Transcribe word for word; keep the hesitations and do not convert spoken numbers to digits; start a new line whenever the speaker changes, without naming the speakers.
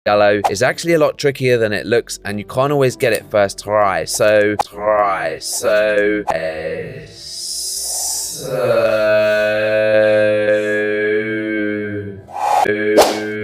yellow is actually a lot trickier than it looks, and you can't always get it first try. So try. So uh, so.